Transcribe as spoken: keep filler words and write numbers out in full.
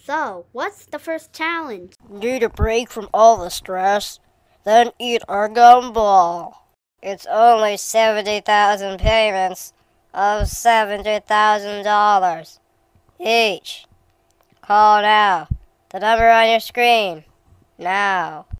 So, what's the first challenge? Need a break from all the stress? Then eat our gumball. It's only seventy thousand payments of seventy thousand dollars each. Call now. The number on your screen. Now.